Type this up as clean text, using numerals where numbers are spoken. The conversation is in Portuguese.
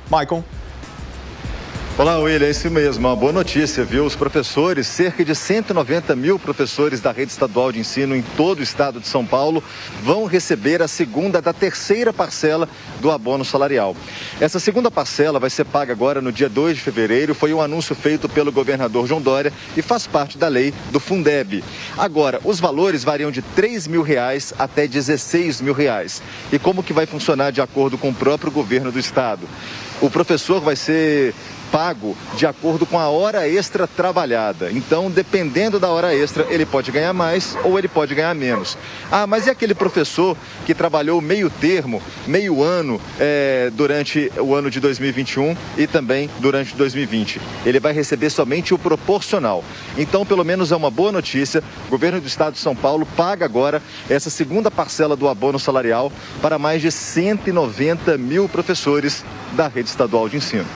Maicon. Olá, William, é isso mesmo, uma boa notícia, viu? Os professores, cerca de 190 mil professores da rede estadual de ensino em todo o estado de São Paulo, vão receber a segunda da terceira parcela do abono salarial. Essa segunda parcela vai ser paga agora no dia 2 de fevereiro, foi um anúncio feito pelo governador João Dória e faz parte da lei do Fundeb. Agora, os valores variam de R$3 mil até R$16 mil. E como que vai funcionar de acordo com o próprio governo do estado? O professor vai ser pago de acordo com a hora extra trabalhada. Então, dependendo da hora extra, ele pode ganhar mais ou ele pode ganhar menos. Ah, mas e aquele professor que trabalhou meio termo, meio ano, durante o ano de 2021 e também durante 2020? Ele vai receber somente o proporcional. Então, pelo menos é uma boa notícia. O governo do estado de São Paulo paga agora essa segunda parcela do abono salarial para mais de 190 mil professores da rede estadual de ensino.